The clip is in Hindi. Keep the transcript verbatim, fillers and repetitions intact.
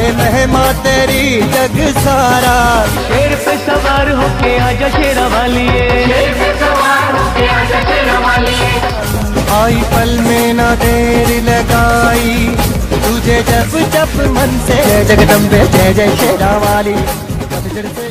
महिमा तेरी जग सारा। शेर पे सवार होके आजा शेरा वालिए, शेर पे सवार होके आजा शेरा वालिए। आई पल में ना देर लगाई, तुझे जब जब मन से जगदम्बे जय जय शेरा वाली।